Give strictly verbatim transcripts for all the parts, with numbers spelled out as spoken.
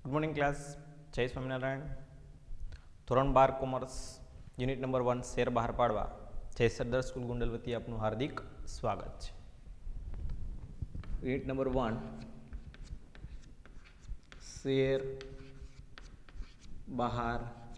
Good morning class, જય સ્વામિનારાયણ. ધોરણ બાર commerce unit number one share બહાર પાડવા જય સરદાર સ્કૂલ ગોંડલ વતી આપનું હાર્દિક સ્વાગત છે. યુનિટ નંબર વન શેર બહાર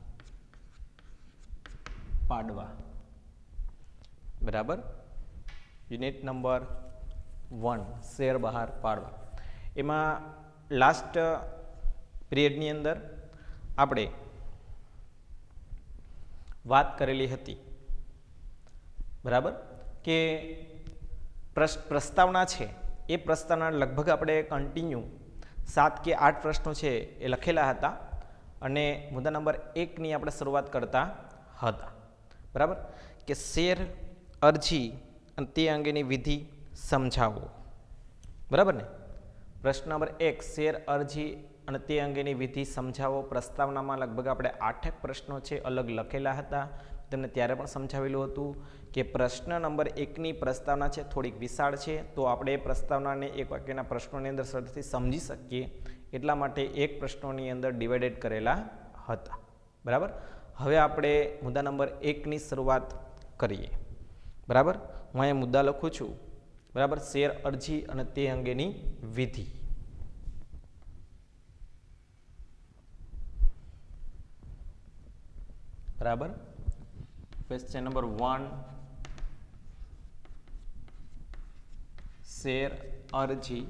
પાડવા, બરાબર. યુનિટ નંબર વન શેર બહાર પાડવા, એમાં લાસ્ટ પીરિયડની અંદર આપણે વાત કરેલી હતી, બરાબર, કે પ્રસ્તાવના છે એ પ્રસ્તાવના લગભગ આપણે કન્ટિન્યુ સાત કે આઠ પ્રશ્નો છે એ લખેલા હતા અને મુદ્દા નંબર એકની આપણે શરૂઆત કરતા હતા, બરાબર, કે શેર અરજી અને તે અંગેની વિધિ સમજાવો, બરાબર ને. પ્રશ્ન નંબર એક, શેર અરજી અને તે અંગેની વિધિ સમજાવો. પ્રસ્તાવનામાં લગભગ આપણે આઠેક પ્રશ્નો છે અલગ લખેલા હતા, તમને ત્યારે પણ સમજાવેલું હતું કે પ્રશ્ન નંબર એકની પ્રસ્તાવના છે થોડીક વિશાળ છે, તો આપણે એ પ્રસ્તાવનાને એક વાક્યના પ્રશ્નોની અંદર સરળથી સમજી શકીએ એટલા માટે એક પ્રશ્નોની અંદર ડિવાઇડેડ કરેલા હતા, બરાબર. હવે આપણે મુદ્દા નંબર એકની શરૂઆત કરીએ, બરાબર. હું અહીંયા મુદ્દા લખું છું, બરાબર, શેર અરજી અને તે અંગેની વિધિ. બરાબર. ક્વેશ્ચન નંબર વન, શેર અરજી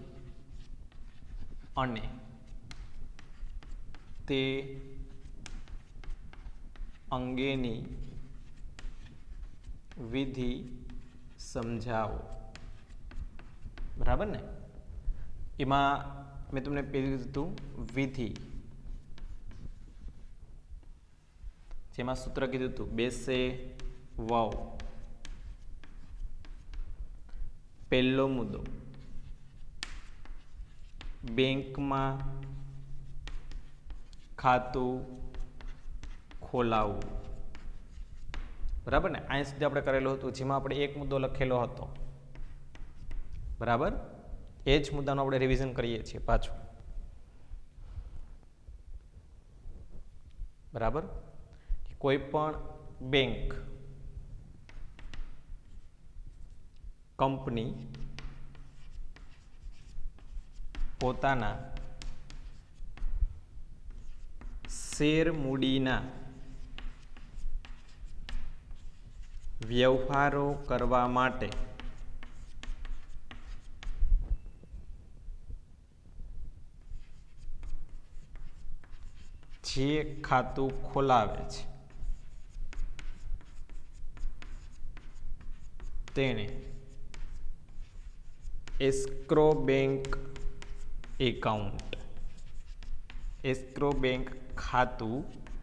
અને તે અંગેની વિધિ સમજાવો, બરાબર ને. એમાં મેં તમને પેલું કીધું વિધિ, જેમાં સૂત્ર કીધું હતું બેસે વાવ. પહેલો મુદ્દો, બેંકમાં ખાતું ખોલાવવું, બરાબર ને. અહીં સુધી આપણે કરેલું હતું, જેમાં આપણે એક મુદ્દો લખેલો હતો, બરાબર. એ જ મુદ્દાનું આપણે રિવિઝન કરીએ છીએ પાછું, બરાબર. કોઈ પણ બેંક, કંપની પોતાના શેર મૂડીના વ્યવહારો કરવા માટે જે ખાતું ખોલાવે છે તેને escrow bank account, escrow bank ખાતું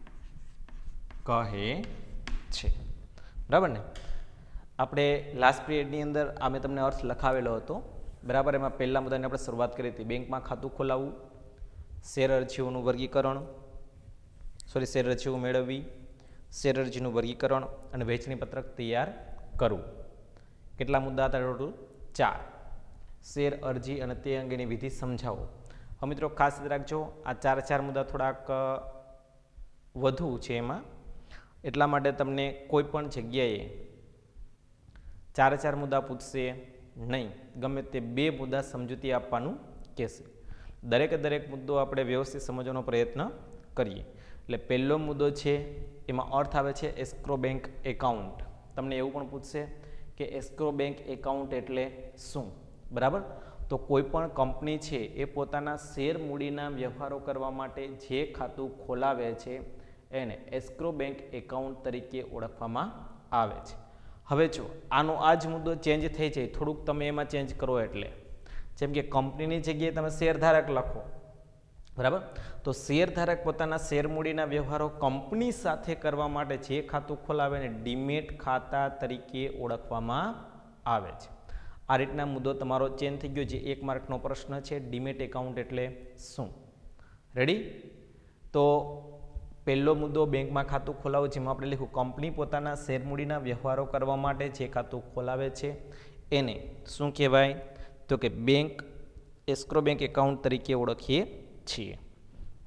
કહે છે, બરાબર ને. આપણે લાસ્ટ પીરિયડની અંદર આ મેં તમને અર્થ લખાવેલો હતો, બરાબર. એમાં પહેલા મુદ્દાની આપણે શરૂઆત કરી હતી, બેંકમાં ખાતું ખોલાવવું, શેર અરજીઓનું વર્ગીકરણ, સોરી શેર અરજીઓ મેળવવી, શેર અરજીનું વર્ગીકરણ અને વહેંચણી પત્રક તૈયાર કરવું. કેટલા મુદ્દા હતા ટોટલ? ચાર. શેર અરજી અને તે અંગેની વિધિ સમજાવો. હવે મિત્રો ખાસ યાદ રાખજો, આ ચાર ચાર મુદ્દા થોડાક વધુ છે એમાં, એટલા માટે તમને કોઈ પણ જગ્યાએ ચાર ચાર મુદ્દા પૂછશે નહીં, ગમે તે બે મુદ્દા સમજૂતી આપવાનું કહેશે. દરેકે દરેક મુદ્દો આપણે વ્યવસ્થિત સમજવાનો પ્રયત્ન કરીએ. એટલે પહેલો મુદ્દો છે એમાં અર્થ આવે છે એસ્ક્રો બેંક એકાઉન્ટ. તમને એવું પણ પૂછશે કે એસ્ક્રો બેંક એકાઉન્ટ એટલે શું, બરાબર. તો કોઈ પણ કંપની છે એ પોતાના શેર મૂડીના વ્યવહારો કરવા માટે જે ખાતું ખોલાવે છે એને એસ્ક્રો બેંક એકાઉન્ટ તરીકે ઓળખવામાં આવે છે. હવે જો આનો આ જ મુદ્દો ચેન્જ થઈ જાય, થોડુંક તમે એમાં ચેન્જ કરો, એટલે જેમ કે કંપનીની જગ્યાએ તમે શેરધારક લખો, બરાબર. તો શેરધારક પોતાના શેર મૂડીના વ્યવહારો કંપની સાથે કરવા માટે જે ખાતું ખોલાવે એને ડીમેટ ખાતા તરીકે ઓળખવામાં આવે છે. આ રીતના મુદ્દો તમારો ચેન્જ થઈ ગયો, જે એક માર્કનો પ્રશ્ન છે, ડીમેટ એકાઉન્ટ એટલે શું. રેડી? તો પહેલો મુદ્દો બેંકમાં ખાતું ખોલાવવું, જેમાં આપણે લખ્યું કંપની પોતાના શેર મૂડીના વ્યવહારો કરવા માટે જે ખાતું ખોલાવે છે એને શું કહેવાય? તો કે બેંક એસ્ક્રો બેંક એકાઉન્ટ તરીકે ઓળખીએ છીએ.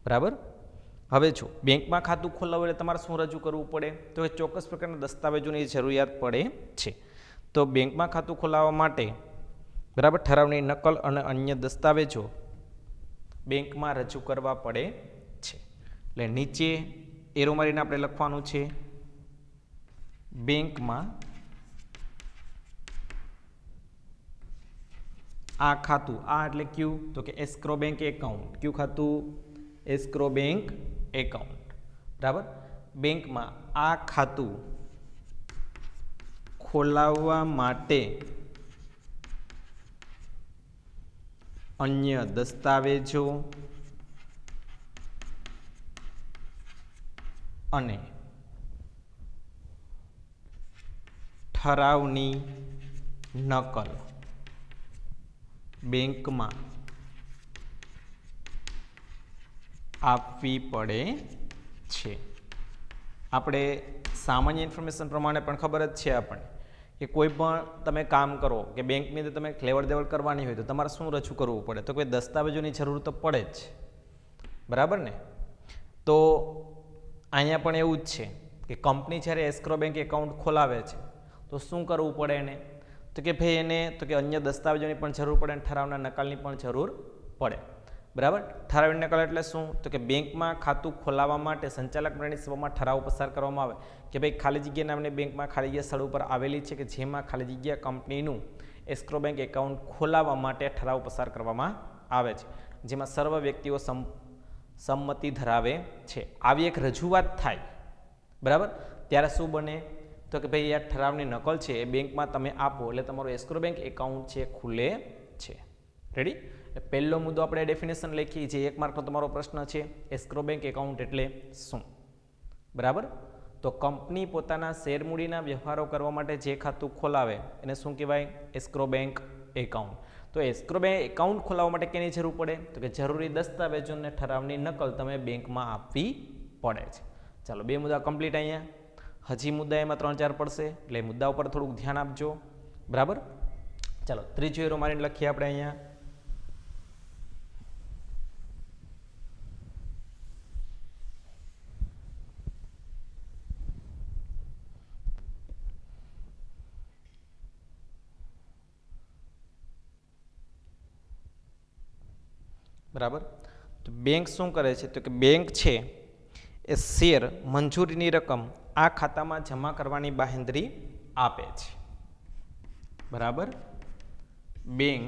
બરાબર. હવે જો બેંકમાં ખાતું ખોલાવવું એટલે તમારે શું રજૂ કરવું પડે, તો એ ચોક્કસ પ્રકારના દસ્તાવેજોની જરૂરિયાત પડે છે. તો બેંકમાં ખાતું ખોલાવવા માટે બરાબર ઠરાવની નકલ અને અન્ય દસ્તાવેજો બેંકમાં રજૂ કરવા પડે છે. એટલે નીચે એરો મારીને આપણે લખવાનું છે બેંકમાં આ ખાતું, આ એટલે ક્યુ, તો કે એસ્ક્રો બેંક એકાઉન્ટ. ક્યુ ખાતું? Escrow bank account. બરાબર. બેંકમાં આ ખાતું ખોલાવવા માટે અન્ય દસ્તાવેજો અને ઠરાવની નકલ બેંકમાં આપવી પડે છે. આપણે સામાન્ય ઇન્ફોર્મેશન પ્રમાણે પણ ખબર જ છે આપણને કે કોઈ પણ તમે કામ કરો કે બેંકની અંદર તમે લેવડ દેવડ કરવાની હોય તો તમારે શું રજૂ કરવું પડે, તો કોઈ દસ્તાવેજોની જરૂર તો પડે જ. બરાબર ને. તો અહીંયા પણ એવું જ છે કે કંપની જ્યારે એસ્ક્રો બેંક એકાઉન્ટ ખોલાવે છે તો શું કરવું પડે એને, તો કે ભાઈ એને તો કે અન્ય દસ્તાવેજોની પણ જરૂર પડે અને ઠરાવના નકલની પણ જરૂર પડે. બરાબર. ઠરાવની નકલ એટલે શું, તો કે બેંકમાં ખાતું ખોલાવવા માટે સંચાલક મંડળની સભામાં ઠરાવ પસાર કરવામાં આવે કે ભાઈ ખાલી જગ્યા નામની બેંકમાં ખાલી જગ્યા સ્થળ ઉપર આવેલી છે કે જેમાં ખાલી જગ્યા કંપનીનું એસ્ક્રો બેંક એકાઉન્ટ ખોલાવવા માટે ઠરાવ પસાર કરવામાં આવે છે, જેમાં સર્વ વ્યક્તિઓ સંમતિ ધરાવે છે. આવી એક રજૂઆત થાય બરાબર ત્યારે શું બને, તો કે ભાઈ આ ઠરાવની નકલ છે એ બેંકમાં તમે આપો એટલે તમારું એસ્ક્રો બેંક એકાઉન્ટ છે ખુલે છે. રેડી. પહેલો મુદ્દો આપણે ડેફિનેશન લખી, જે એક માર્કનો તમારો પ્રશ્ન છે, એસ્ક્રો બેંક એકાઉન્ટ એટલે શું. બરાબર. તો કંપની પોતાના શેર મૂડીના વ્યવહારો કરવા માટે જે ખાતું ખોલાવે એને શું કહેવાય, એસ્ક્રો બેંક એકાઉન્ટ. તો એસ્ક્રો બેંક એકાઉન્ટ ખોલાવવા માટે કેની જરૂર પડે, તો કે જરૂરી દસ્તાવેજોને ઠરાવની નકલ તમે બેંકમાં આપવી પડે છે. ચાલો બે મુદ્દા કમ્પ્લીટ. અહીંયા હજી મુદ્દા એમાં ત્રણ ચાર પડશે એટલે મુદ્દા ઉપર થોડુંક ધ્યાન આપજો. બરાબર. ચાલો ત્રીજો એરો મારીને લખીએ આપણે અહીંયા. બરાબર. તો બેંક શું કરે છે, તો કે બેંક છે એ શેર મંજૂરીની રકમ આ ખાતામાં જમા કરવાની બાહેંધરી આપે છે. બરાબર. બેંક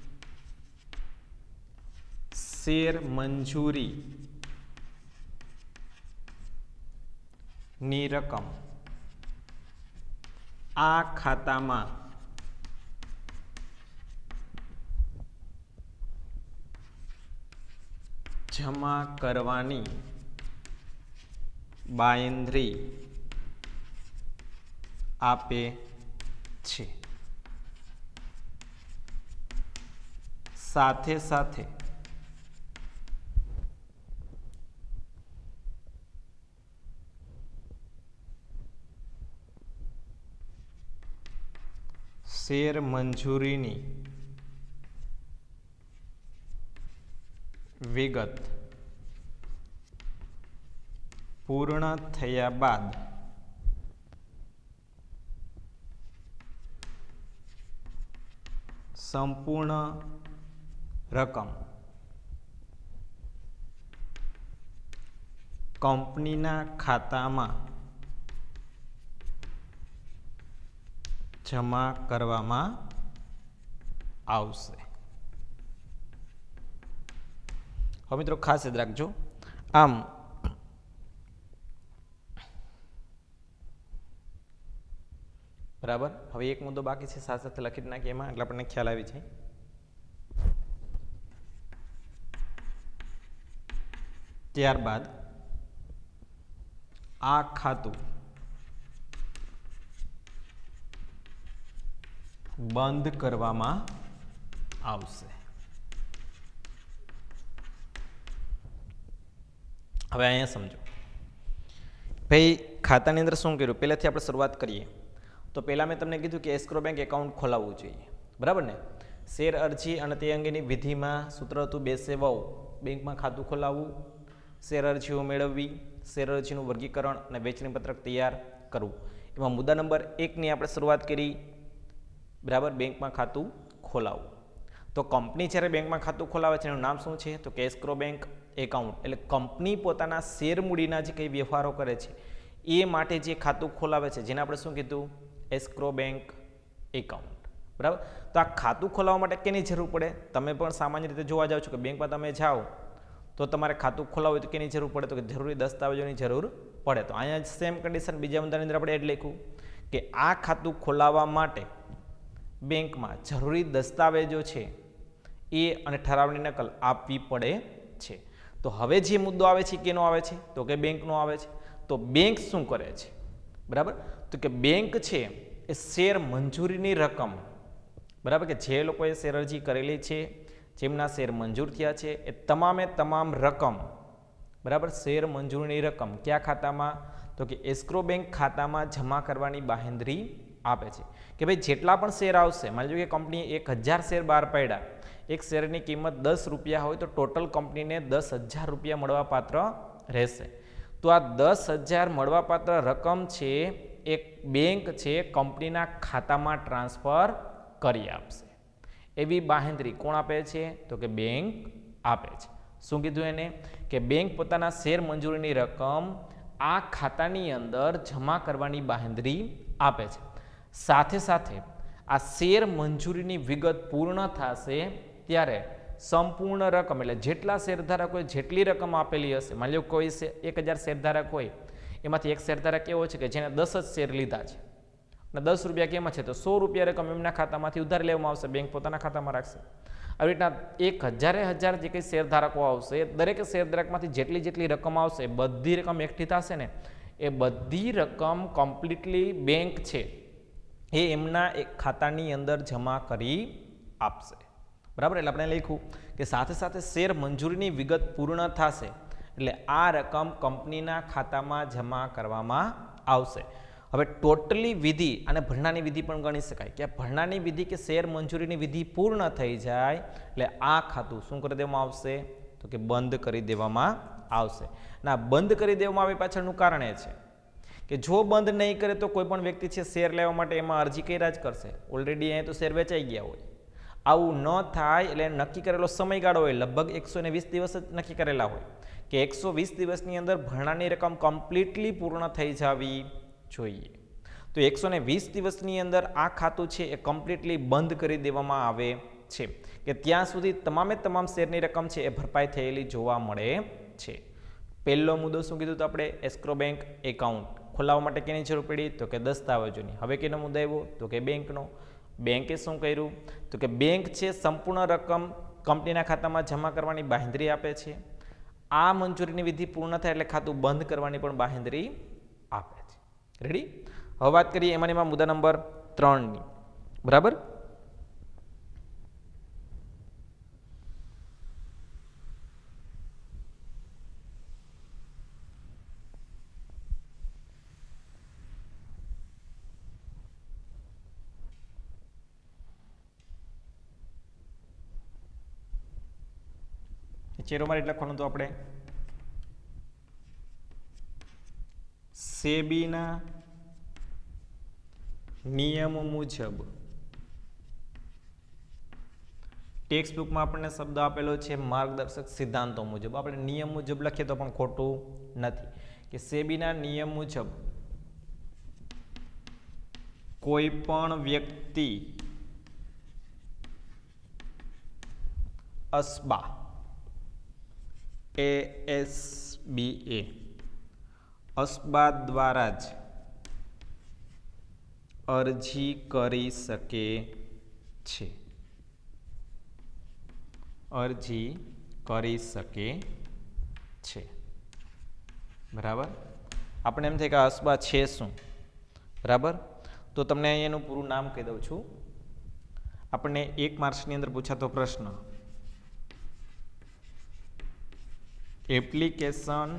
શેર મંજૂરી ની રકમ આ ખાતામાં જમા કરવાની બાંયધરી આપે છે. સાથે સાથે શેર મંજૂરીની વિગત પૂર્ણ થયા બાદ સંપૂર્ણ રકમ કંપનીના ખાતામાં જમા કરવામાં આવશે. હવે મિત્રો ખાસ યાદ રાખજો. આમ બરાબર. હવે એક મુદ્દો બાકી છે, સાથે સાથે લખી નાખીએ એમાં એટલે આપણને ખ્યાલ આવી જાય. ત્યારબાદ આ ખાતું બંધ કરવામાં આવશે. હવે અહીંયા સમજો ભાઈ ખાતાની અંદર શું કર્યું, પહેલાથી આપણે શરૂઆત કરીએ તો પહેલાં મેં તમને કીધું કે એસ્ક્રો બેંક એકાઉન્ટ ખોલાવવું જોઈએ. બરાબર ને. શેર અરજી અને તે અંગેની વિધિમાં સૂત્ર હતું બે સેવાઓ બેંકમાં ખાતું ખોલાવવું. શેર અરજીઓ મેળવવી, શેર અરજીનું વર્ગીકરણ અને વેચણી પત્રક તૈયાર કરવું. એમાં મુદ્દા નંબર એકની આપણે શરૂઆત કરી, બરાબર, બેંકમાં ખાતું ખોલાવવું. તો કંપની જ્યારે બેંકમાં ખાતું ખોલાવે છે એનું નામ શું છે? તો કે એસ્ક્રો બેંક એકાઉન્ટ. એટલે કંપની પોતાના શેર મૂડીના જે કંઈ વ્યવહારો કરે છે એ માટે જે ખાતું ખોલાવે છે જેને આપણે શું કીધું? Escrow bank account. બરાબર. તો આ ખાતું ખોલાવવા માટે કેની જરૂર પડે? તમે પણ સામાન્ય રીતે જોવા જાઓ છો કે બેંકમાં તમે જાઓ તો તમારે ખાતું ખોલાવવું હોય તો કેની જરૂર પડે? તો કે જરૂરી દસ્તાવેજોની જરૂર પડે. તો અહીંયા સેમ કન્ડિશન બીજા મુદ્દાની અંદર આપણે એ જ લખ્યું કે આ ખાતું ખોલાવવા માટે બેંકમાં જરૂરી દસ્તાવેજો છે એ અને ઠરાવની નકલ આપવી પડે છે. તો હવે જે મુદ્દો આવે છે કેનો આવે છે? તો કે બેંકનો આવે છે. તો બેંક શું કરે છે? બરાબર. તો કે બેંક છે એ શેર મંજૂરીની રકમ, બરાબર, કે જે લોકોએ શેર અરજી કરેલી છે, જેમના શેર મંજૂર થયા છે, એ તમામે તમામ રકમ, બરાબર, શેર મંજૂરીની રકમ કયા ખાતામાં? તો કે એસ્ક્રો બેંક ખાતામાં જમા કરવાની બાહેંધરી આપે છે. કે ભાઈ જેટલા પણ શેર આવશે, માની લો કે કંપનીએ એક હજાર શેર બહાર પાડ્યા, એક શેરની કિંમત દસ રૂપિયા હોય તો ટોટલ કંપનીને દસ હજાર રૂપિયા મળવાપાત્ર રહેશે. તો આ દસ હજાર મળવાપાત્ર રકમ છે એક બેંક છે કંપનીના ખાતામાં ટ્રાન્સફર કરી આપશે. એવી બાહેંધરી કોણ આપે છે? તો કે બેંક આપે છે. શું કીધું એને? કે બેંક પોતાના શેર મંજૂરીની રકમ આ ખાતાની અંદર જમા કરવાની બાહેંધરી આપે છે. સાથે સાથે આ શેર મંજૂરીની વિગત પૂર્ણ થશે ત્યારે સંપૂર્ણ રકમ, એટલે જેટલા શેરધારકોએ જેટલી રકમ આપેલી હશે, માની લો કોઈ એક હજાર શેરધારક હોય, એમાંથી એક શેરધારક એવો છે કે જેને દસ જ શેર લીધા છે અને દસ રૂપિયા કેમાં છે? તો સો રૂપિયા રકમ એમના ખાતામાંથી ઉધાર લેવામાં આવશે, બેંક પોતાના ખાતામાં રાખશે. આવી રીતના એક હજારે હજાર જે કંઈ શેરધારકો આવશે, દરેક શેરધારકમાંથી જેટલી જેટલી રકમ આવશે, બધી રકમ એકઠી થશે ને, એ બધી રકમ કમ્પ્લીટલી બેંક છે એ એમના એક ખાતાની અંદર જમા કરી આપશે. બરાબર. એટલે આપણે લખ્યું કે સાથે સાથે શેર મંજૂરીની વિગત પૂર્ણ થશે એટલે આ રકમ કંપનીના ખાતામાં જમા કરવામાં આવશે. હવે ટોટલી વિધિ અને ભરણાની વિધિ પણ ગણી શકાય કે ભરણાની વિધિ કે શેર મંજૂરીની વિધિ પૂર્ણ થઈ જાય એટલે આ ખાતું શું કરી દેવામાં આવશે? તો કે બંધ કરી દેવામાં આવશે. અને આ બંધ કરી દેવામાં આવે પાછળનું કારણ એ છે કે જો બંધ નહીં કરે તો કોઈ પણ વ્યક્તિ છે શેર લેવા માટે એમાં અરજી કર્યા જ કરશે. ઓલરેડી અહીંયા તો શેર વેચાઈ ગયા હોય. આવું ન થાય એટલે નક્કી કરેલો સમયગાળો હોય, લગભગ એકસો ને વીસ દિવસ જ નક્કી કરેલા હોય કે એકસો વીસ દિવસની અંદર ભરણાની રકમ કમ્પ્લીટલી પૂર્ણ થઈ જવી જોઈએ. તો એકસો ને વીસ દિવસની અંદર આ ખાતું છે એ કમ્પ્લીટલી બંધ કરી દેવામાં આવે છે કે ત્યાં સુધી તમામે તમામ શેરની રકમ છે એ ભરપાઈ થયેલી જોવા મળે છે. પહેલો મુદ્દો શું કીધું? તો આપણે એસ્ક્રો બેંક એકાઉન્ટ ખોલાવવા માટે કેની જરૂર પડી? તો કે દસ્તાવેજોની. હવે કેનો મુદ્દો આવ્યો? તો કે બેંકનો. બેંકે શું કર્યું? તો કે બેંક છે સંપૂર્ણ રકમ કંપનીના ખાતામાં જમા કરવાની બાહેંધરી આપે છે. આ મંજૂરીની વિધિ પૂર્ણ થાય એટલે ખાતું બંધ કરવાની પણ બાહેંધરી આપે છે. રેડી? હવે વાત કરીએ એમાં એમાં મુદ્દા નંબર ત્રણની. બરાબર. ચેરો મારી લખવાનું તો આપણે સેબીના નિયમો મુજબ, ટેક્સ્ટ બુકમાં આપણને શબ્દ આપેલો છે માર્ગદર્શક સિદ્ધાંતો મુજબ. આપણે નિયમ મુજબ લખીએ તો પણ ખોટું નથી કે સેબીના નિયમ મુજબ કોઈ પણ વ્યક્તિ અસ્બા એ એસ બી એ અસ્બા દ્વારા જ અરજી કરી શકે છે. અરજી કરી શકે છે. બરાબર. આપણે એમ થાય કે અસ્બા છે શું? બરાબર. તો તમને અહીંયાનું પૂરું નામ કહી દઉં છું. આપણને એક માર્ક્સની અંદર પૂછાતો પ્રશ્ન, application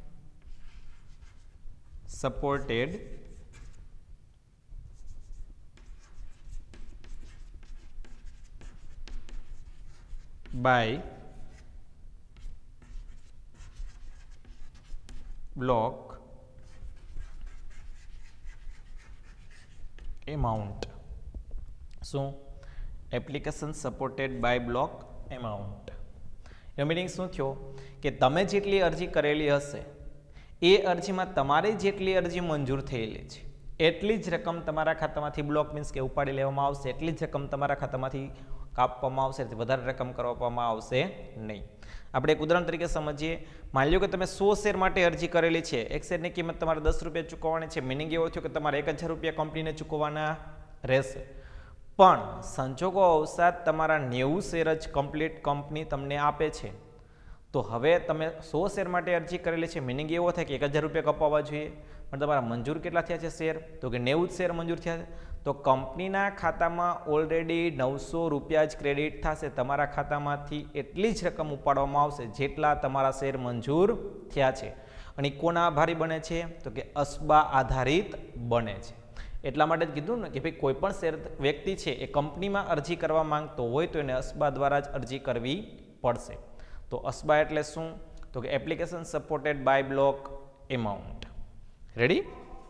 supported by block amount. શું? Application supported by block amount. એનો મિનિંગ શું થયો કે તમે જેટલી અરજી કરેલી હશે એ અરજીમાં તમારી જેટલી અરજી મંજૂર થયેલી છે એટલી જ રકમ તમારા ખાતામાંથી બ્લોક મીન્સ કે ઉપાડી લેવામાં આવશે, એટલી જ રકમ તમારા ખાતામાંથી કાપવામાં આવશે, વધારે રકમ કરવામાં આવશે નહીં. આપણે એક ઉદાહરણ તરીકે સમજીએ. માની લો કે તમે સો શેર માટે અરજી કરેલી છે, એક શેરની કિંમત તમારે દસ રૂપિયા ચૂકવવાની છે. મિનિંગ એવો થયો કે તમારે એક હજાર રૂપિયા કંપનીને ચૂકવવાના રહેશે, પણ સંજોગો અવસાદ તમારા નેવું શેર જ કમ્પ્લીટ કંપની તમને આપે છે. તો હવે તમે સો શેર માટે અરજી કરેલી છે, મિનિંગ એવો થાય કે એક હજાર રૂપિયા કપાવવા જોઈએ, પણ તમારા મંજૂર કેટલા થયા છે શેર? તો કે નેવું જ શેર મંજૂર થયા છે. તો કંપનીના ખાતામાં ઓલરેડી નવસો રૂપિયા જ ક્રેડિટ થશે, તમારા ખાતામાંથી એટલી જ રકમ ઉપાડવામાં આવશે જેટલા તમારા શેર મંજૂર થયા છે. અને કોના આભારી બને છે? તો કે અસબા આધારિત બને છે. એટલા માટે જ કીધું ને કે ભાઈ કોઈ પણ શેર વ્યક્તિ છે એ કંપનીમાં અરજી કરવા માંગતો હોય તો એને અસબા દ્વારા જ અરજી કરવી પડશે. તો અસબા એટલે શું? તો કે application supported by block amount. Ready?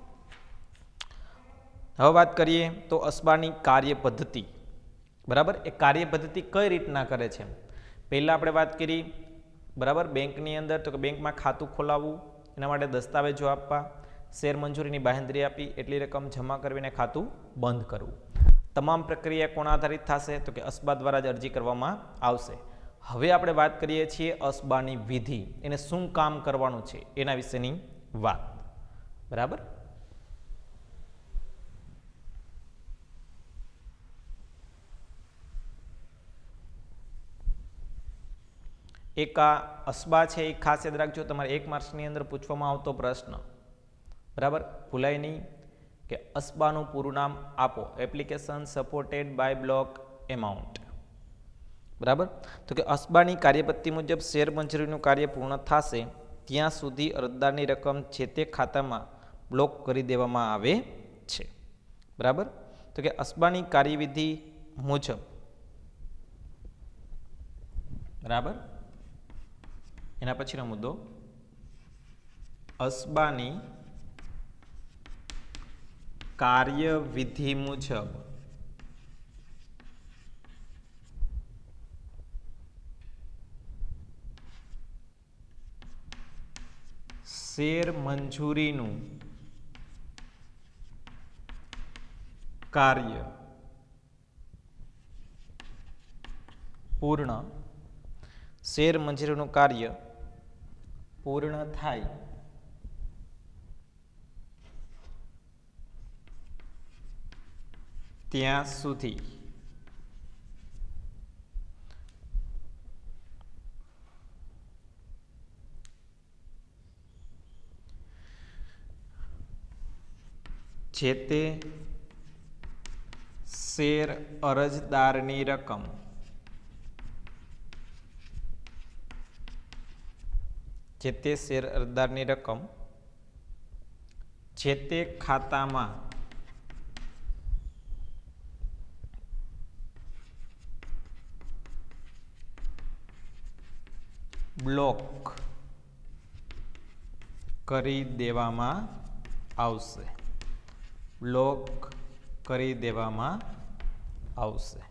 હવે વાત કરીએ તો અસબાની કાર્ય પદ્ધતિ. બરાબર, એ કાર્ય પદ્ધતિ કઈ રીતના કરે છે? પહેલા આપણે વાત કરી, બરાબર, બેંકની અંદર, તો કે બેંકમાં ખાતું ખોલાવવું, એના માટે દસ્તાવેજો આપવા, શેર મંજૂરીની બાંહેધરી આપી, એટલી રકમ જમા કરવીને ખાતું બંધ કરવું. તમામ પ્રક્રિયા કોના આધારિત થશે? તો કે અસબા દ્વારા જ અરજી કરવામાં આવશે. હવે આપણે વાત કરીએ છીએ અસબાની વિધિ, એને શું કામ કરવાનું છે એના વિશેની વાત. બરાબર, એક આ અસબા છે એ ખાસ યાદ રાખજો, તમારે એક માર્ક્સની અંદર પૂછવામાં આવતો પ્રશ્ન. બરાબર, ભૂલાય નહીં કે અસબાનું પૂરું નામ આપો. Application supported by block amount. બરાબર, તો કે અસબાની કાર્યપદ્ધતિ મુજબ શેર મંજૂરીનું કાર્ય પૂર્ણ થશે ત્યાં સુધી અરજદારની રકમ જે તે ખાતામાં બ્લોક કરી દેવામાં આવે છે. બરાબર, તો કે અસબાની કાર્યવિધિ મુજબ, બરાબર, એના પછીનો મુદ્દો, અસબાની કાર્યવિધિ મુજબ શેર મંજૂરીનું કાર્ય પૂર્ણ શેર મંજૂરીનું કાર્ય પૂર્ણ થાય ત્યાં સુધી જે તે શેર અરજદારની રકમ જે તે શેર અરજદારની રકમ જે તે ખાતામાં બ્લોક કરી દેવામાં આવશે. બ્લોક કરી દેવામાં આવશે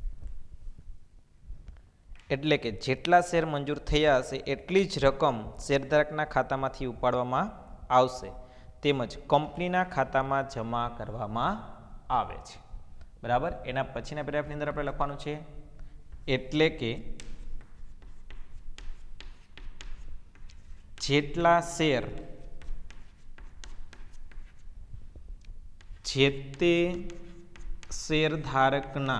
એટલે કે જેટલા શેર મંજૂર થયા હશે એટલી જ રકમ શેરધારકના ખાતામાંથી ઉપાડવામાં આવશે તેમજ કંપનીના ખાતામાં જમા કરવામાં આવે છે. બરાબર, એના પછીના પેરાગ્રાફની અંદર આપણે લખવાનું છે એટલે કે જેટલા શેર જે તે શેરધારકના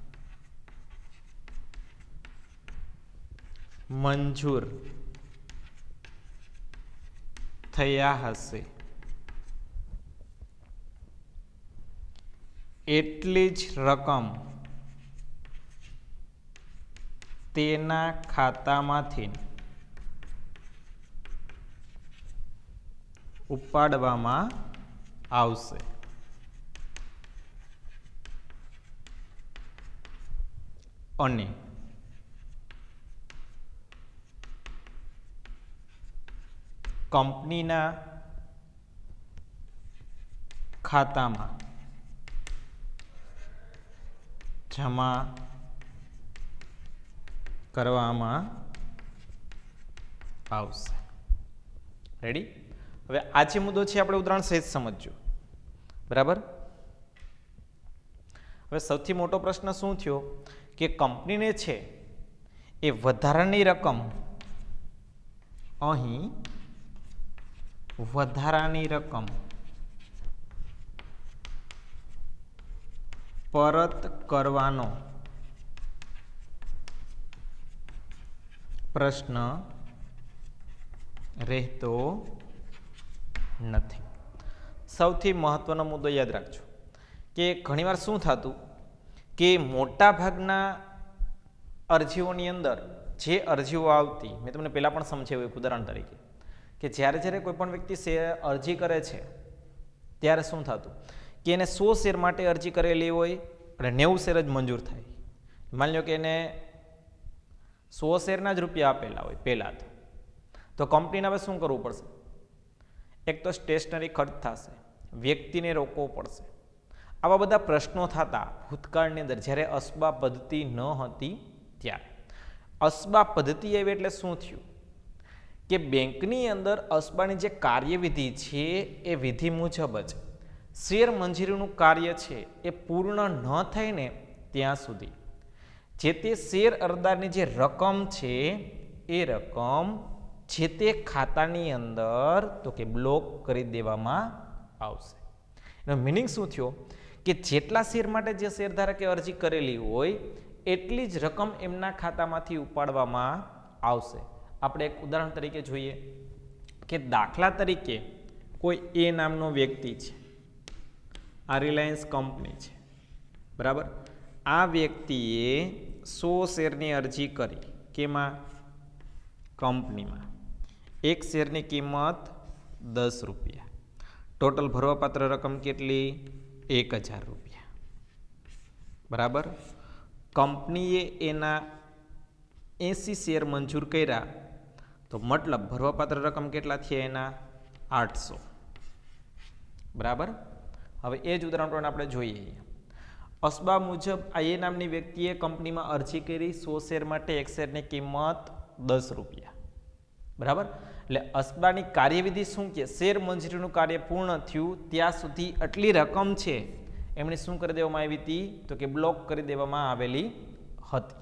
મંજૂર થયા હશે એટલી જ રકમ તેના ખાતામાંથી ઉપાડવામાં આવશે. અને કંપનીના ખાતામાં જમા કરવામાં આવશે. રેડી? હવે આ જે મુદ્દો છે આપણે ઉદાહરણ સહિત સમજજો. બરાબર? હવે સૌથી મોટો પ્રશ્ન શું થયો કે કંપનીને છે એ વધારાની રકમ અહીં વધારાની રકમ પરત કરવાનો પ્રશ્ન રહેતો નથી. સૌથી મહત્વનો મુદ્દો યાદ રાખજો કે ઘણીવાર શું થતું કે મોટા ભાગના અરજીઓની અંદર જે અરજીઓ આવતી, મેં તમને પહેલાં પણ સમજાવ્યું એક ઉદાહરણ તરીકે, કે જ્યારે જ્યારે કોઈ પણ વ્યક્તિ શેર અરજી કરે છે ત્યારે શું થતું કે એને સો શેર માટે અરજી કરેલી હોય અને નેવું શેર જ મંજૂર થાય. માની લો કે એને સો શેરના જ રૂપિયા આપેલા હોય પહેલાં, તો તો કંપનીને હવે શું કરવું પડશે? એક તો સ્ટેશનરી ખર્ચ થશે, વ્યક્તિને રોકવો પડશે. આવા બધા પ્રશ્નો થતા ભૂતકાળની અંદર જ્યારે અસબા પદ્ધતિ ન હતી ત્યારે. અસબા પદ્ધતિ આવી એટલે શું થયું કે બેંકની અંદર અસબાની જે કાર્યવિધિ છે એ વિધિ મુજબ જ શેર મંજૂરીનું કાર્ય છે એ પૂર્ણ ન થઈને ત્યાં સુધી જે તે શેર અરજદારની જે રકમ છે એ રકમ જે તે ખાતાની અંદર તો કે બ્લોક કરી દેવામાં આવશે. એનો મિનિંગ શું થયો કે જેટલા શેર માટે જે શેરધારકે અરજી કરેલી હોય એટલી જ રકમ એમના ખાતામાંથી ઉપાડવામાં આવશે. આપણે એક ઉદાહરણ તરીકે જોઈએ કે દાખલા તરીકે કોઈ એ નામનો વ્યક્તિ છે, આ રિલાયન્સ કંપની છે. બરાબર? આ વ્યક્તિએ સો શેરની અરજી કરી. કેમાં? કંપનીમાં. એક શેરની કિંમત દસ રૂપિયા. ટોટલ ભરવાપાત્ર રકમ કેટલી? એક હજાર રૂપિયા. બરાબર? કંપનીએ એના એંસી શેર મંજૂર કર્યા તો મતલબ ભરવાપાત્ર રકમ કેટલા થયા એના? આઠસો. બરાબર? હવે એ જ ઉદાહરણ પણ આપણે જોઈએ. અસબા મુજબ આ એ નામની વ્યક્તિએ કંપનીમાં અરજી કરી સો શેર માટે, એક શેરની કિંમત દસ રૂપિયા. બરાબર? એટલે અસબાની કાર્યવિધિ શું કે શેર મંજૂરીનું કાર્ય પૂર્ણ થયું ત્યાં સુધી આટલી રકમ છે એમણે શું કરી દેવામાં આવી હતી? તો કે બ્લોક કરી દેવામાં આવેલી હતી.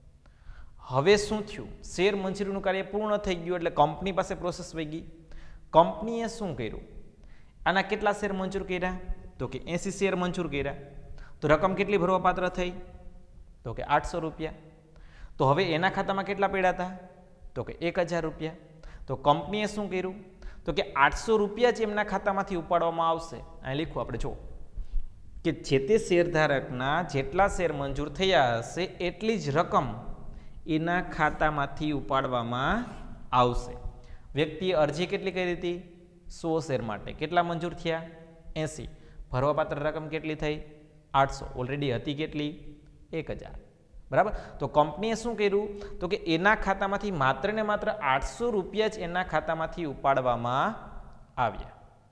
હવે શું થયું? શેર મંજૂરીનું કાર્ય પૂર્ણ થઈ ગયું એટલે કંપની પાસે પ્રોસેસ વહી ગઈ. કંપનીએ શું કર્યું? આના કેટલા શેર મંજૂર કર્યા? તો કે એંસી શેર મંજૂર કર્યા. તો રકમ કેટલી ભરવાપાત્ર થઈ? તો કે આઠસો રૂપિયા. તો હવે એના ખાતામાં કેટલા પડ્યા હતા? તો કે એક હજાર રૂપિયા. તો કંપનીએ શું કર્યું? તો કે આઠસો રૂપિયા જ એમના ખાતામાંથી ઉપાડવામાં આવશે. અહીં લીખું આપણે જો કે જે તે શેરધારકના જેટલા શેર મંજૂર થયા હશે એટલી જ રકમ એના ખાતામાંથી ઉપાડવામાં આવશે. વ્યક્તિએ અરજી કેટલી કરી હતી? સો શેર માટે. કેટલા મંજૂર થયા? એંસી. ભરવાપાત્ર રકમ કેટલી થઈ? આઠસો. ઓલરેડી હતી કેટલી? એક હજાર. બરાબર? તો કંપનીએ શું કર્યું? તો કે એના ખાતામાંથી માત્ર ને માત્ર આઠસો રૂપિયા જ એના ખાતામાંથી ઉપાડવામાં આવ્યા.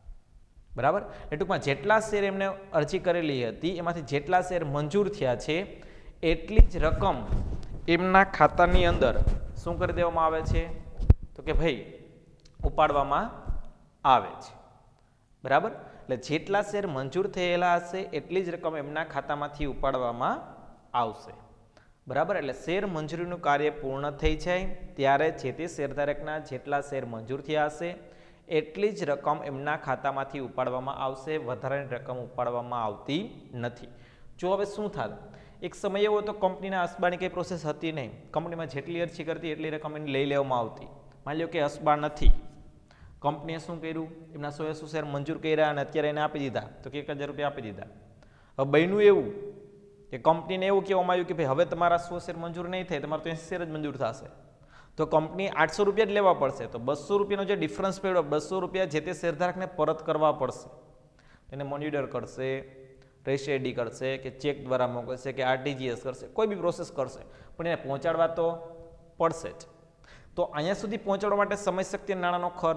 બરાબર? એ ટૂંકમાં જેટલા શેર એમને અરજી કરેલી હતી એમાંથી જેટલા શેર મંજૂર થયા છે એટલી જ રકમ એમના ખાતાની અંદર શું કરી દેવામાં આવે છે? તો કે ભાઈ ઉપાડવામાં આવે છે. બરાબર? એટલે જેટલા શેર મંજૂર થયેલા હશે એટલી જ રકમ એમના ખાતામાંથી ઉપાડવામાં આવશે. બરાબર? એટલે શેર મંજૂરીનું કાર્ય પૂર્ણ થઈ જાય ત્યારે જે તે શેરધારકના જેટલા શેર મંજૂર થયા હશે એટલી જ રકમ એમના ખાતામાંથી ઉપાડવામાં આવશે. વધારાની રકમ ઉપાડવામાં આવતી નથી. જો હવે શું થાય? એક સમય એવો હતો કંપનીના અસબાની કંઈ પ્રોસેસ હતી નહીં. કંપનીમાં જેટલી અરજી કરતી એટલી રકમ એને લઈ લેવામાં આવતી. માની લો કે અસબા નથી, કંપનીએ શું કર્યું? એમના સો સો શેર મંજૂર કર્યા અને અત્યારે એને આપી દીધા તો કે એક હજાર રૂપિયા આપી દીધા. હવે બન્યું એવું કે કંપનીને એવું કહેવામાં આવ્યું કે ભાઈ હવે તમારા સો શેર મંજૂર નહીં થાય, તમારે તો એંસી શેર જ મંજૂર થશે. તો કંપની આઠસો રૂપિયા જ લેવા પડશે. તો બસો રૂપિયાનો જે ડિફરન્સ પડ્યો બસો રૂપિયા જે તે શેરધારકને પરત કરવા પડશે. એને મની ઓર્ડર કરશે, રેશિયડી કરશે કે ચેક દ્વારા મોકલશે કે આરટીજીએસ કરશે, કોઈ બી પ્રોસેસ કરશે પણ એને પહોંચાડવા તો પડશે જ. તો અહીંયા સુધી પહોંચાડવા માટે સમય શક્તિ નાણાંનો ખર્ચ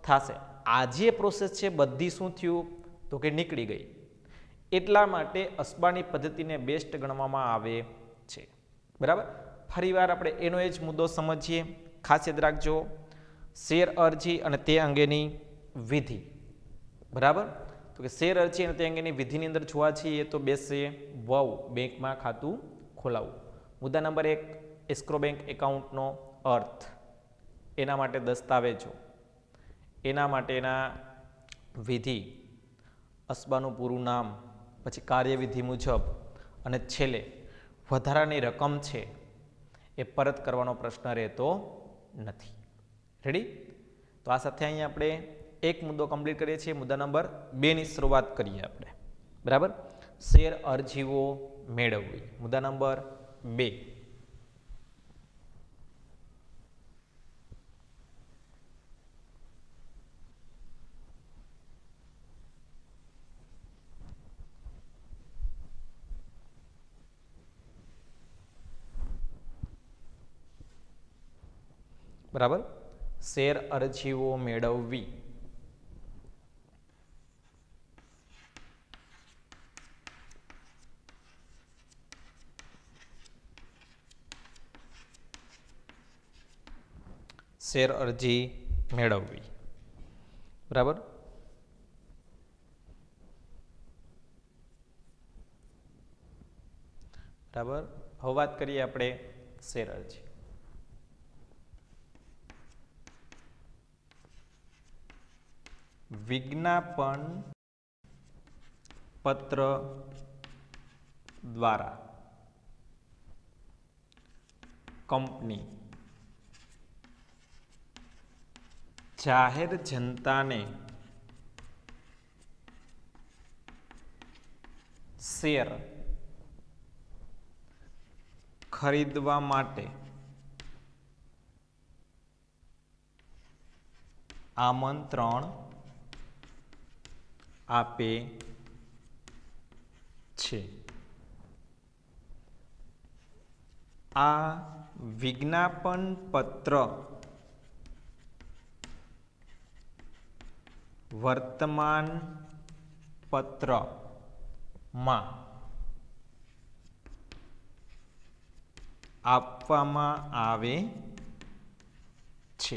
થશે. આ જે પ્રોસેસ છે બધી શું થયું તો કે નીકળી ગઈ. એટલા માટે અસબાની પદ્ધતિને બેસ્ટ ગણવામાં આવે છે. બરાબર. ફરીવાર આપણે એનો એ જ મુદ્દો સમજીએ. ખાસ યાદ રાખજો, શેર અરજી અને તે અંગેની વિધિ. બરાબર. તો કે શેર અરજી અને તે અંગેની વિધિની અંદર જોવા છીએ તો બેસશે વવ બેંકમાં ખાતું ખોલાવવું. મુદ્દા નંબર એક, એસ્ક્રો બેંક એકાઉન્ટનો અર્થ, એના માટે દસ્તાવેજો, એના માટેના વિધિ, અસબાનું પૂરું નામ, પછી કાર્યવિધિ મુજબ, અને છેલ્લે વધારાની રકમ છે એ પરત કરવાનો પ્રશ્ન રહેતો નથી. રેડી? તો આ સાથે અહીંયા આપણે એક મુદ્દો કમ્પ્લીટ કરીએ છીએ. મુદ્દા નંબર બે ની શરૂઆત કરીએ આપણે. બરાબર. શેર અરજીઓ મેળવવી. મુદ્દા નંબર બે. બરાબર. શેર અરજીઓ મેળવવી. શેર અરજી મેળવવી. બરાબર. બરાબર. હવે વાત કરીએ આપણે શેર અરજી. વિજ્ઞાપન પત્ર દ્વારા કંપની જાહેર જનતાને શેર ખરીદવા માટે આમંત્રણ આપે છે. આ વિજ્ઞાપન પત્ર વર્તમાન પત્રમાં આપવામાં આવે છે.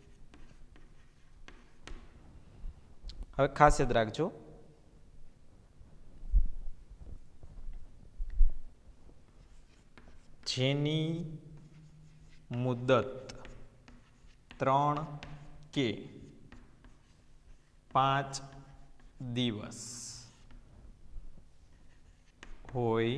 હવે ખાસ યાદ રાખજો, જેની મુદત ત્રણ કે પાંચ દિવસ હોય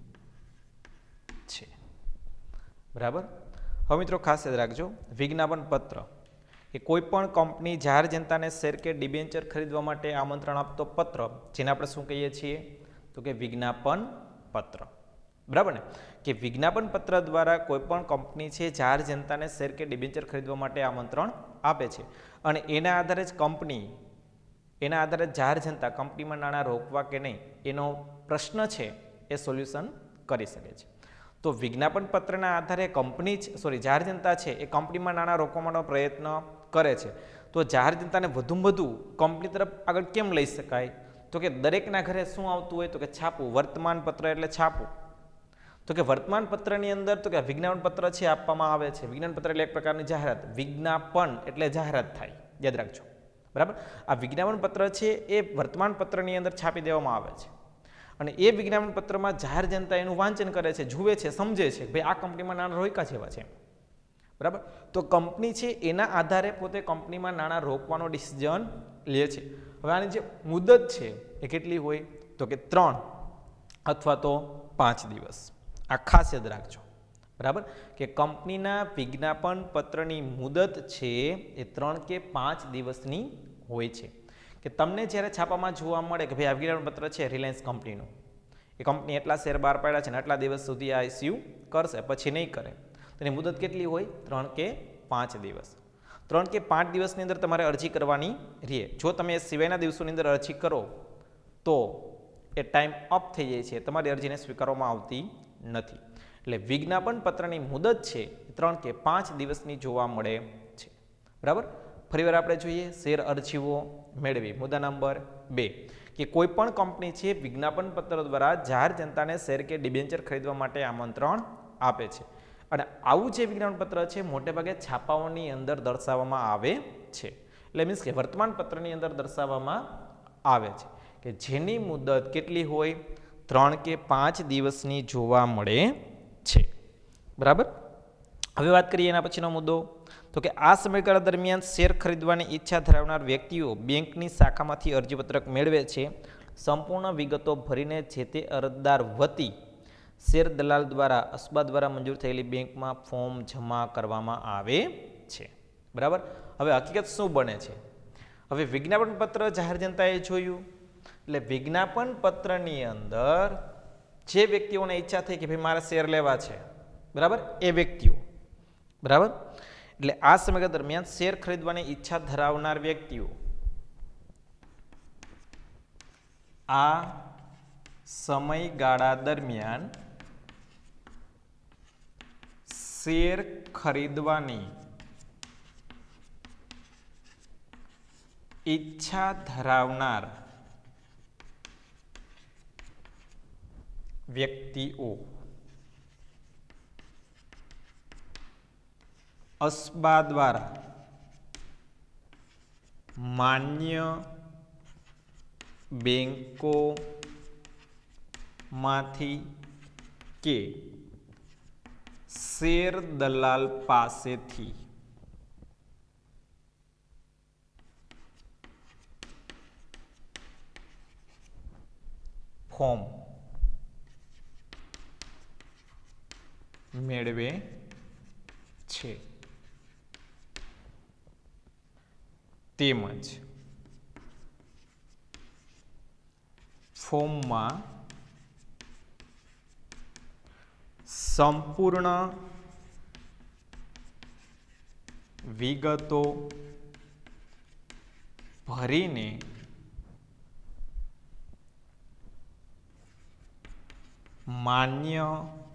છે. બરાબર. હવે મિત્રો ખાસ યાદ રાખજો, વિજ્ઞાપન પત્ર એ કોઈ પણ કંપની જાહેર જનતાને શેર કે ડિબેન્ચર ખરીદવા માટે આમંત્રણ આપતો પત્ર, જેને આપણે શું કહીએ છીએ તો કે વિજ્ઞાપન પત્ર. બરાબર ને? કે વિજ્ઞાપન પત્ર દ્વારા કોઈ પણ કંપની છે જાહેર જનતાને શેર કે ડિબેન્ચર ખરીદવા માટે આમંત્રણ આપે છે, અને એના આધારે જ કંપની એના આધારે જાહેર જનતા કંપનીમાં નાણાં રોકવા કે નહીં એનો પ્રશ્ન છે એ સોલ્યુશન કરી શકે છે. તો વિજ્ઞાપન પત્રના આધારે કંપની સોરી જાહેર જનતા છે એ કંપનીમાં નાણાં રોકવાનો પ્રયત્ન કરે છે. તો જાહેર જનતાને વધુમાં વધુ કંપની તરફ આગળ કેમ લઈ શકાય તો કે દરેકના ઘરે શું આવતું હોય તો કે છાપું. વર્તમાન પત્ર એટલે છાપું. તો કે વર્તમાન પત્રની અંદર તો કે વિજ્ઞાપન પત્ર છે આપવામાં આવે છે. વિજ્ઞાપન પત્ર એટલે એક પ્રકારની જાહેરાત. વિજ્ઞાપન એટલે જાહેરાત થાય, યાદ રાખજો. બરાબર. આ વિજ્ઞાપન પત્ર છે એ વર્તમાન પત્રની અંદર છાપી દેવામાં આવે છે, અને એ વિજ્ઞાપન પત્રમાં જાહેર જનતા એનું વાંચન કરે છે, જુએ છે, સમજે છે ભાઈ આ કંપનીમાં નાણાં રોક્યા જેવા છે. બરાબર. તો કંપની છે એના આધારે પોતે કંપનીમાં નાણાં રોકવાનો ડિસિઝન લે છે. હવે આની જે મુદત છે એ કેટલી હોય તો કે ત્રણ અથવા તો પાંચ દિવસ. આ ખાસ યાદ રાખજો. બરાબર. કે કંપનીના વિજ્ઞાપન પત્રની મુદત છે એ ત્રણ કે પાંચ દિવસની હોય છે. કે તમને જ્યારે છાપામાં જોવા મળે કે ભાઈ આ વિજ્ઞાપન પત્ર છે રિલાયન્સ કંપનીનું, એ કંપની એટલા શેર બહાર પાડ્યા છે ને આટલા દિવસ સુધી આ ઇસ્યુ કરશે, પછી નહીં કરે, તેની મુદત કેટલી હોય ત્રણ કે પાંચ દિવસ. ત્રણ કે પાંચ દિવસની અંદર તમારે અરજી કરવાની રહે. જો તમે એ સિવાયના દિવસોની અંદર અરજી કરો તો એ ટાઈમ અપ થઈ જાય છે, તમારી અરજીને સ્વીકારવામાં આવતી નથી. એટલે વિજ્ઞાપન પત્રની મુદત છે ત્રણ કે પાંચ દિવસની જોવા મળે છે. બરાબર. ફરીવાર આપણે જોઈએ શેર અરજીઓ મેળવી. મુદ્દા નંબર બે કે કોઈ પણ કંપની છે વિજ્ઞાપન પત્ર દ્વારા જાહેર જનતાને શેર કે ડિબેન્ચર ખરીદવા માટે આમંત્રણ આપે છે અને આવું જે વિજ્ઞાપન પત્ર છે મોટે ભાગે છાપાઓની અંદર દર્શાવવામાં આવે છે. એટલે મીન્સ કે વર્તમાનપત્રની અંદર દર્શાવવામાં આવે છે કે જેની મુદત કેટલી હોય, ત્રણ કે પાંચ દિવસની જોવા મળે છે. બરાબર. હવે વાત કરીએ એના પછીનો મુદ્દો, તો કે આ સમયગાળા દરમિયાન શેર ખરીદવાની ઈચ્છા ધરાવનાર વ્યક્તિઓ બેંકની શાખામાંથી અરજીપત્રક મેળવે છે. સંપૂર્ણ વિગતો ભરીને જે તે અરજદાર વતી શેર દલાલ દ્વારા અસબા દ્વારા મંજૂર થયેલી બેંકમાં ફોર્મ જમા કરવામાં આવે છે. બરાબર. હવે હકીકત શું બને છે? હવે વિજ્ઞાપન પત્ર જાહેર જનતાએ જોયું, એટલે વિજ્ઞાપન પત્રની અંદર જે વ્યક્તિઓને ઈચ્છા થઈ કે ભાઈ મારે શેર લેવા છે, બરાબર, એ વ્યક્તિઓ, બરાબર, એટલે આ સમયગાળા દરમિયાન શેર ખરીદવાની ઈચ્છા ધરાવનાર વ્યક્તિઓ આ સમયગાળા દરમિયાન શેર ખરીદવાની ઈચ્છા ધરાવનાર વ્યક્તિઓ અસબા દ્વારા માન્ય બેંકોમાંથી કે શેર દલાલ પાસેથી ફોર્મ મેળવે છે. તેમજ ફોર્મમાં સંપૂર્ણ વિગતો ભરીને માન્ય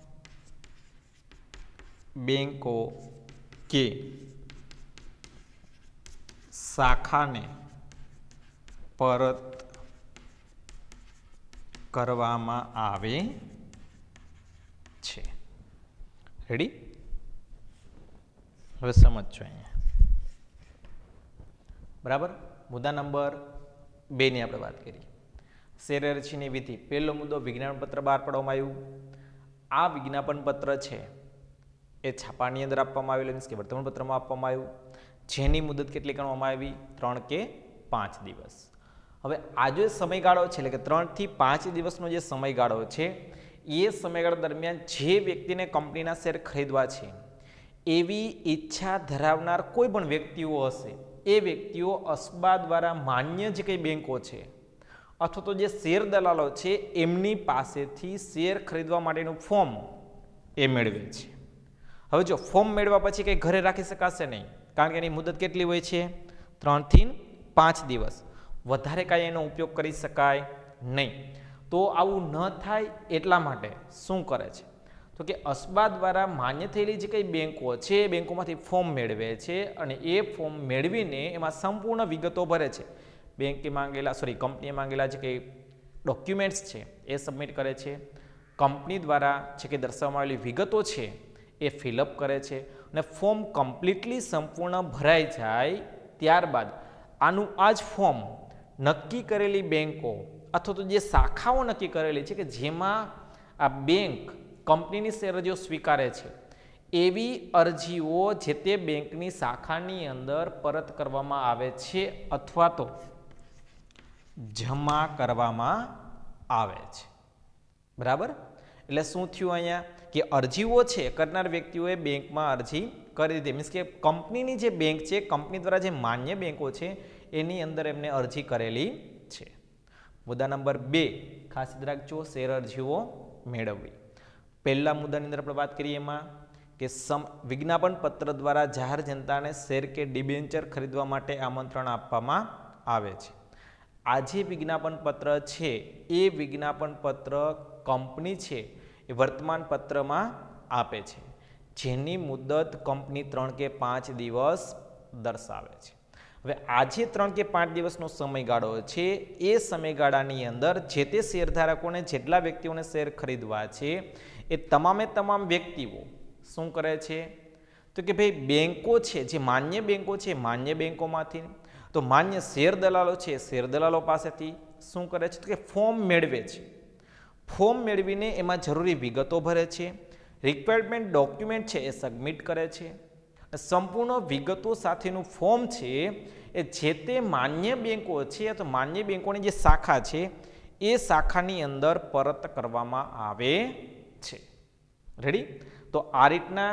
બેંકો કે શાખાને પરત કરવામાં આવે છે. રેડી? હવે સમજો અહીંયા. બરાબર. મુદ્દા નંબર બે ની આપણે વાત કરીએ. શેર અરજીની વિધિ. પહેલો મુદ્દો, વિજ્ઞાપન પત્ર બહાર પાડવામાં આવ્યું. આ વિજ્ઞાપન પત્ર છે એ છાપાની અંદર આપવામાં આવેલું, મીન્સ કે વર્તમાનપત્રમાં આપવામાં આવ્યું, જેની મુદત કેટલી ગણવામાં આવી? ત્રણ કે પાંચ દિવસ. હવે આ જે સમયગાળો છે એટલે કે ત્રણ થી પાંચ દિવસનો જે સમયગાળો છે એ સમયગાળા દરમિયાન જે વ્યક્તિને કંપનીના શેર ખરીદવા છે એવી ઈચ્છા ધરાવનાર કોઈ પણ વ્યક્તિઓ હશે, એ વ્યક્તિઓ અસબા દ્વારા માન્ય જે કંઈ બેંકો છે અથવા તો જે શેર દલાલો છે એમની પાસેથી શેર ખરીદવા માટેનું ફોર્મ એ મેળવે છે. હવે જો ફોર્મ મેળવ્યા પછી કંઈ ઘરે રાખી શકાશે નહીં, કારણ કે એની મુદત કેટલી હોય છે? ત્રણથી પાંચ દિવસ. વધારે કાંઈ એનો ઉપયોગ કરી શકાય નહીં. તો આવું ન થાય એટલા માટે શું કરે છે? તો કે અસબા દ્વારા માન્ય થયેલી જે કંઈ બેંકો છે એ બેંકોમાંથી ફોર્મ મેળવે છે અને એ ફોર્મ મેળવીને એમાં સંપૂર્ણ વિગતો ભરે છે. બેંકે માંગેલા સોરી કંપનીએ માંગેલા જે કંઈ ડોક્યુમેન્ટ્સ છે એ સબમિટ કરે છે. કંપની દ્વારા જે કંઈ દર્શાવવામાં આવેલી વિગતો છે એ ફિલઅપ કરે છે અને ફોર્મ કમ્પ્લીટલી સંપૂર્ણ ભરાઈ જાય ત્યારબાદ આનું આ જ ફોર્મ નક્કી કરેલી બેંકો અથવા તો જે શાખાઓ નક્કી કરેલી છે કે જેમાં આ બેંક કંપનીની શેર અરજીઓ સ્વીકારે છે એવી અરજીઓ જે તે બેંકની શાખાની અંદર પરત કરવામાં આવે છે અથવા તો જમા કરવામાં આવે છે. બરાબર. એટલે શું થયું અહીંયા કે અરજીઓ છે કરનાર વ્યક્તિઓએ બેંકમાં અરજી કરી દીધી, મીન્સ કે કંપનીની જે બેંક છે, કંપની દ્વારા જે માન્ય બેંકો છે એની અંદર એમને અરજી કરેલી છે. મુદ્દા નંબર બે ખાસ યાદ રાખજો, શેર અરજીઓ મેળવવી. પહેલા મુદ્દાની અંદર આપણે વાત કરીએ એમાં કે સમ વિજ્ઞાપન પત્ર દ્વારા જાહેર જનતાને શેર કે ડિબેન્ચર ખરીદવા માટે આમંત્રણ આપવામાં આવે છે. આ જે વિજ્ઞાપન પત્ર છે એ વિજ્ઞાપન પત્ર કંપની છે એ વર્તમાન પત્રમાં આપે છે, જેની મુદત કંપની ત્રણ કે પાંચ દિવસ દર્શાવે છે. હવે આજે ત્રણ કે પાંચ દિવસનો સમયગાળો છે, એ સમયગાળાની અંદર જે તે શેરધારકોને જેટલા વ્યક્તિઓને શેર ખરીદવા છે એ તમામે તમામ વ્યક્તિઓ શું કરે છે તો કે ભાઈ બેંકો છે, જે માન્ય બેંકો છે માન્ય બેંકોમાંથી તો માન્ય શેર દલાલો છે શેર દલાલો પાસેથી શું કરે છે તો કે ફોર્મ મેળવે છે. ફોર્મ મેળવીને એમાં જરૂરી વિગતો ભરે છે, રિક્વાયરમેન્ટ ડોક્યુમેન્ટ છે એ સબમિટ કરે છે. સંપૂર્ણ વિગતો સાથેનું ફોર્મ છે એ જે તે માન્ય બેંકો છે તો માન્ય બેંકોની જે શાખા છે એ શાખાની અંદર પરત કરવામાં આવે છે. રેડી? તો આ રીતના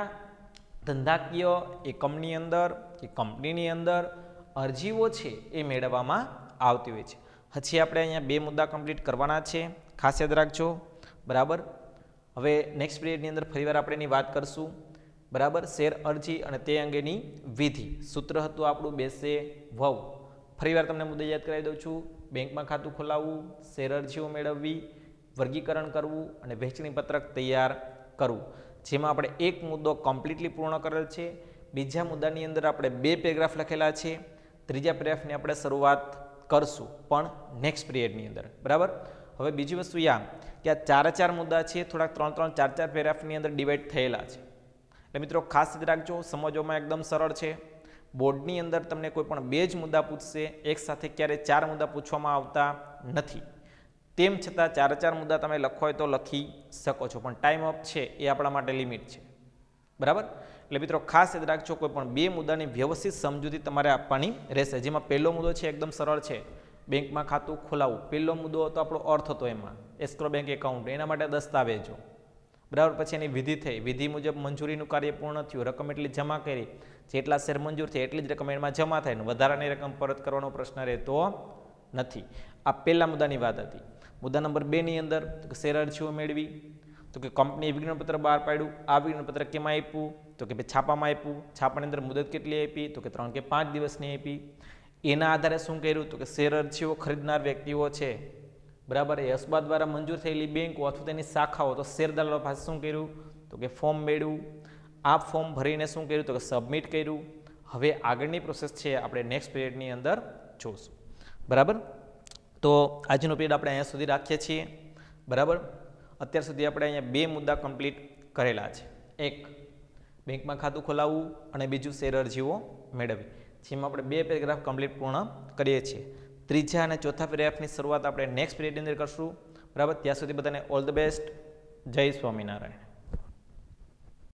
ધંધાકીય એકમની અંદર કે કંપનીની અંદર અરજીઓ છે એ મેળવવામાં આવતી હોય છે. હજી આપણે અહીંયા બે મુદ્દા કમ્પ્લીટ કરવાના છે, ખાસ યાદ રાખજો. બરાબર? હવે નેક્સ્ટ પીરિયડની અંદર ફરીવાર આપણે એની વાત કરશું. બરાબર? શેર અરજી અને તે અંગેની વિધિ. સૂત્ર હતું આપણું બેસે વવ. ફરીવાર તમને મુદ્દે યાદ કરાવી દઉં છું. બેંકમાં ખાતું ખોલાવવું, શેર અરજીઓ મેળવવી, વર્ગીકરણ કરવું અને વહેંચણી પત્રક તૈયાર કરવું, જેમાં આપણે એક મુદ્દો કમ્પ્લીટલી પૂર્ણ કરેલ છે. બીજા મુદ્દાની અંદર આપણે બે પેરેગ્રાફ લખેલા છે. ત્રીજા પેરેગ્રાફની આપણે શરૂઆત કરશું પણ નેક્સ્ટ પીરિયડની અંદર. બરાબર? હવે બીજી વસ્તુ યા કે આ ચાર ચાર મુદ્દા છે થોડાક ત્રણ ત્રણ ચાર ચાર પેરેગ્રાફની અંદર ડિવાઈડ થયેલા છે. એટલે મિત્રો ખાસ યાદ રાખજો, સમજવામાં એકદમ સરળ છે. બોર્ડની અંદર તમને કોઈ પણ બે જ મુદ્દા પૂછશે, એક સાથે ક્યારે ચાર મુદ્દા પૂછવામાં આવતા નથી. તેમ છતાં ચાર ચાર મુદ્દા તમે લખો હોય તો લખી શકો છો, પણ ટાઈમ અપ છે એ આપણા માટે લિમિટ છે. બરાબર? એટલે મિત્રો ખાસ યાદ રાખજો, કોઈ પણ બે મુદ્દાની વ્યવસ્થિત સમજૂતી તમારે આપવાની રહેશે. જેમાં પહેલો મુદ્દો છે એકદમ સરળ છે, બેંકમાં ખાતું ખોલાવવું. પહેલો મુદ્દો હતો આપણો અર્થ હતો એમાં એસ્ક્રો બેંક એકાઉન્ટ, એના માટે દસ્તાવેજો. બરાબર? પછી એની વિધિ થઈ, વિધિ મુજબ મંજૂરીનું કાર્ય પૂર્ણ થયું, રકમ એટલી જમા કરી, જેટલા શેર મંજૂર થાય એટલી જ રકમ એમાં જમા થાય ને વધારાની રકમ પરત કરવાનો પ્રશ્ન રહેતો નથી. આ પહેલા મુદ્દાની વાત હતી. મુદ્દા નંબર બે ની અંદર શેર અરજીઓ મેળવી તો કે કંપનીએ વિજ્ઞાપનપત્ર બહાર પાડ્યું. આ વિજ્ઞાપનપત્ર કેમાં આપ્યું તો કે ભાઈ છાપામાં આપ્યું. છાપાની અંદર મુદત કેટલી આપી તો કે ત્રણ કે પાંચ દિવસની આપી. એના આધારે શું કર્યું તો કે શેર અરજીઓ ખરીદનાર વ્યક્તિઓ છે, બરાબર, એ અસબા દ્વારા મંજૂર થયેલી બેંકો અથવા તેની શાખાઓ તો શેર દલાલો પાસે શું કર્યું તો કે ફોર્મ મેળવ્યું. આ ફોર્મ ભરીને શું કર્યું તો કે સબમિટ કર્યું. હવે આગળની પ્રોસેસ છે આપણે નેક્સ્ટ પીરિયડની અંદર જોઈશું. બરાબર? તો આજનો પીરિયડ આપણે અહીંયા સુધી રાખીએ છીએ. બરાબર? અત્યાર સુધી આપણે અહીંયા બે મુદ્દા કમ્પ્લીટ કરેલા છે. એક, બેંકમાં ખાતું ખોલાવવું અને બીજું શેર અરજીઓ મેળવવી, જેમાં આપણે બે પેરેગ્રાફ કમ્પ્લીટ પૂર્ણ કરીએ છીએ. ત્રીજા અને ચોથા પેરેગ્રાફની શરૂઆત આપણે નેક્સ્ટ પીરિયડની અંદર કરશું. બરાબર? ત્યાં સુધી બધાને ઓલ ધ બેસ્ટ. જય સ્વામિનારાયણ.